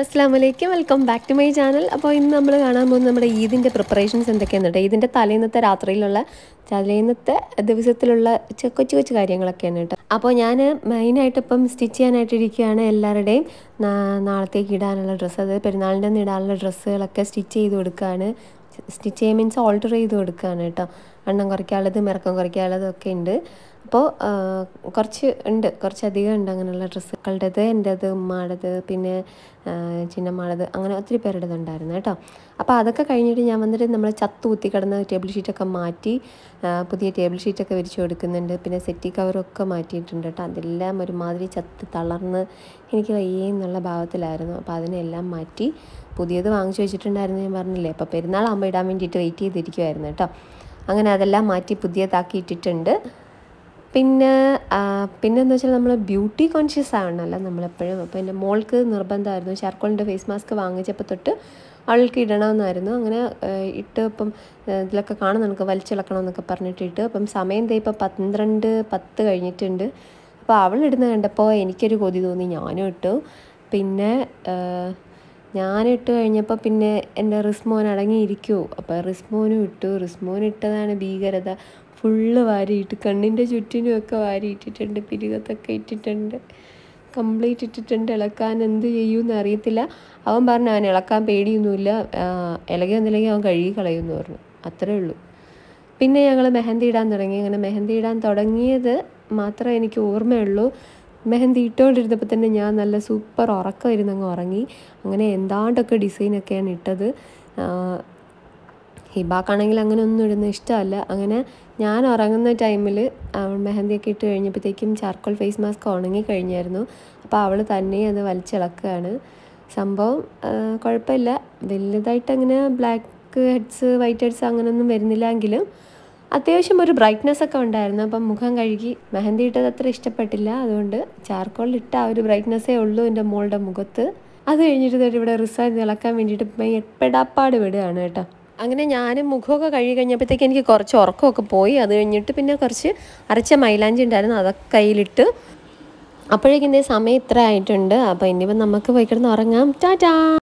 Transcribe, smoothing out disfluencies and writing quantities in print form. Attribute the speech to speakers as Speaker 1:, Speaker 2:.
Speaker 1: Assalamualaikum. Welcome back to my channel. അപ്പോൾ ഇന്ന് നമ്മൾ കാണാൻ പോകുന്നത് നമ്മുടെ ഈദിൻ്റെ പ്രിപ്പറേഷൻസ് എന്തൊക്കെയാണെന്നുണ്ട്. ഈദിൻ്റെ തലേന്നത്തെ രാത്രിയിലുള്ള തലേന്നത്തെ ദിവസത്തിലുള്ള കൊച്ചു കൊച്ചു കാര്യങ്ങളൊക്കെയാണ് കേട്ടോ. അപ്പോൾ ഞാൻ മെയിനായിട്ട് ഇപ്പം സ്റ്റിച്ച് ചെയ്യാനായിട്ടിരിക്കുകയാണ്. എല്ലാവരുടെയും നാളത്തേക്ക് ഇടാനുള്ള ഡ്രസ്സ്, അതായത് പെരുന്നാളിൻ്റെ അന്ന് ഇടാനുള്ള ഡ്രസ്സുകളൊക്കെ സ്റ്റിച്ച് ചെയ്ത് കൊടുക്കുകയാണ്. സ്റ്റിച്ച് ചെയ്യുക മീൻസ് ഓൾട്ടർ ചെയ്ത് കൊടുക്കുകയാണ് കേട്ടോ. വണ്ണം കുറയ്ക്കാനുള്ളതും ഇറക്കം കുറയ്ക്കാനുള്ളതും ഒക്കെ ഉണ്ട്. അപ്പോൾ കുറച്ചധികം ഉണ്ട് അങ്ങനെയുള്ള ഡ്രസ്സുകളുടേത്. എൻ്റേത്, ഉമ്മാടേത്, പിന്നെ ചിന്നമ്മാടേത്, അങ്ങനെ ഒത്തിരി പേരുടേത് ഉണ്ടായിരുന്നു കേട്ടോ. അപ്പോൾ അതൊക്കെ കഴിഞ്ഞിട്ട് ഞാൻ വന്നിട്ട് നമ്മൾ ചത്തു കുത്തി കിടന്ന ടേബിൾ ഷീറ്റൊക്കെ മാറ്റി പുതിയ ടേബിൾ ഷീറ്റൊക്കെ വിരിച്ചു കൊടുക്കുന്നുണ്ട്. പിന്നെ സെറ്റി കവറൊക്കെ മാറ്റിയിട്ടുണ്ട് കേട്ടോ. അതെല്ലാം ഒരുമാതിരി ചത്ത് തളർന്ന് എനിക്ക് വയ്യെന്നുള്ള ഭാവത്തിലായിരുന്നു. അപ്പോൾ അതിനെല്ലാം മാറ്റി പുതിയത് വാങ്ങിച്ചു വെച്ചിട്ടുണ്ടായിരുന്നു, ഞാൻ പറഞ്ഞില്ലേ. അപ്പോൾ പെരുന്നാളാകുമ്പോൾ ഇടാൻ വേണ്ടിയിട്ട് വെയിറ്റ് ചെയ്തിരിക്കുമായിരുന്നു കേട്ടോ. അങ്ങനെ അതെല്ലാം മാറ്റി പുതിയതാക്കി ഇട്ടിട്ടുണ്ട്. പിന്നെന്ന് വെച്ചാൽ നമ്മൾ ബ്യൂട്ടി കോൺഷ്യസ് ആവണമല്ലോ നമ്മളെപ്പോഴും. അപ്പോൾ എൻ്റെ മോൾക്ക് നിർബന്ധമായിരുന്നു, ചാർക്കോളിൻ്റെ ഫേസ് മാസ്ക് വാങ്ങിച്ചപ്പോൾ തൊട്ട് അവൾക്ക് ഇടണമെന്നായിരുന്നു. അങ്ങനെ ഇട്ട് ഇപ്പം ഇതിലൊക്കെ കാണും നമുക്ക് വലിച്ചിളക്കണം എന്നൊക്കെ പറഞ്ഞിട്ട് ഇട്ട്. അപ്പം സമയം ഇപ്പോൾ 12:10 കഴിഞ്ഞിട്ടുണ്ട്. അപ്പോൾ അവളിടുന്ന കണ്ടപ്പോൾ എനിക്കൊരു കൊതി തോന്നി, ഞാനും ഇട്ടു. പിന്നെ ഞാനിട്ട് കഴിഞ്ഞപ്പോൾ പിന്നെ എൻ്റെ റിസ്മോൻ അടങ്ങിയിരിക്കുമോ, അപ്പോൾ റിസ്മോനും ഇട്ടു. റിസ്മോൻ ഇട്ടതാണ് ഭീകരത. ഫുള്ള് വാരിയിട്ട് കണ്ണിൻ്റെ ചുറ്റിനുമൊക്കെ വാരിയിട്ടിട്ടുണ്ട്, പിരികത്തൊക്കെ ഇട്ടിട്ടുണ്ട്, കംപ്ലീറ്റ് ഇട്ടിട്ടുണ്ട്. ഇളക്കാൻ എന്ത് ചെയ്യുമെന്ന് അറിയത്തില്ല. അവൻ പറഞ്ഞു അവൻ ഇളക്കാൻ പേടിയൊന്നുമില്ല, ഇളകി വന്നില്ലെങ്കിൽ അവൻ കഴുകി കളയുമെന്ന് പറഞ്ഞു. അത്രേ ഉള്ളൂ. പിന്നെ ഞങ്ങൾ മെഹന്തി ഇടാൻ തുടങ്ങി. അങ്ങനെ മെഹന്തി ഇടാൻ തുടങ്ങിയത് മാത്രമേ എനിക്ക് ഓർമ്മയുള്ളൂ. മെഹന്തി ഇട്ടുകൊണ്ടിരുന്നപ്പോൾ തന്നെ ഞാൻ നല്ല സൂപ്പർ ഉറക്കമായിരുന്നു, അങ്ങ് ഉറങ്ങി. അങ്ങനെ എന്താണ്ടൊക്കെ ഡിസൈനൊക്കെയാണ് ഇട്ടത്. ഹിബാക്കാണെങ്കിൽ അങ്ങനെ ഒന്നും ഇടുന്ന ഇഷ്ടമല്ല. അങ്ങനെ ഞാൻ ഉറങ്ങുന്ന ടൈമിൽ മെഹന്തിയൊക്കെ ഇട്ട് കഴിഞ്ഞപ്പോഴത്തേക്കും ചാർക്കോൾ ഫേസ് മാസ്ക് ഉണങ്ങി കഴിഞ്ഞായിരുന്നു. അപ്പോൾ അവൾ തന്നെ അത് വലിച്ചിളക്കുകയാണ്. സംഭവം കുഴപ്പമില്ല, വലുതായിട്ട് അങ്ങനെ ബ്ലാക്ക് ഹെഡ്സ് വൈറ്റ് ഹെഡ്സ് അങ്ങനെയൊന്നും വരുന്നില്ലെങ്കിലും അത്യാവശ്യം ഒരു ബ്രൈറ്റ്നെസ് ഒക്കെ ഉണ്ടായിരുന്നു. അപ്പം മുഖം കഴുകി മെഹന്തി ഇട്ടത് അത്ര ഇഷ്ടപ്പെട്ടില്ല, അതുകൊണ്ട് ചാർക്കോളിലിട്ട ആ ഒരു ബ്രൈറ്റ്നെസ്സേ ഉള്ളൂ എൻ്റെ മോളുടെ മുഖത്ത്. അത് കഴിഞ്ഞിട്ട് ഇവിടെ റിസൾട്ട് ഇളക്കാൻ വേണ്ടിയിട്ട് പെടാപ്പാട് വിടുകയാണ് കേട്ടോ. അങ്ങനെ ഞാനും മുഖമൊക്കെ കഴുകി കഴിഞ്ഞപ്പോഴത്തേക്ക് എനിക്ക് കുറച്ച് ഉറക്കമൊക്കെ പോയി. അത് കഴിഞ്ഞിട്ട് പിന്നെ കുറച്ച് അരച്ച മൈലാഞ്ചി ഉണ്ടായിരുന്നു, അതൊക്കെ കയ്യിലിട്ട്. അപ്പോഴേക്കും സമയം ഇത്ര ആയിട്ടുണ്ട്. അപ്പോൾ ഇനിയിപ്പോൾ നമുക്ക് പോയി കിടന്ന് ഉറങ്ങാം. ടാറ്റാ.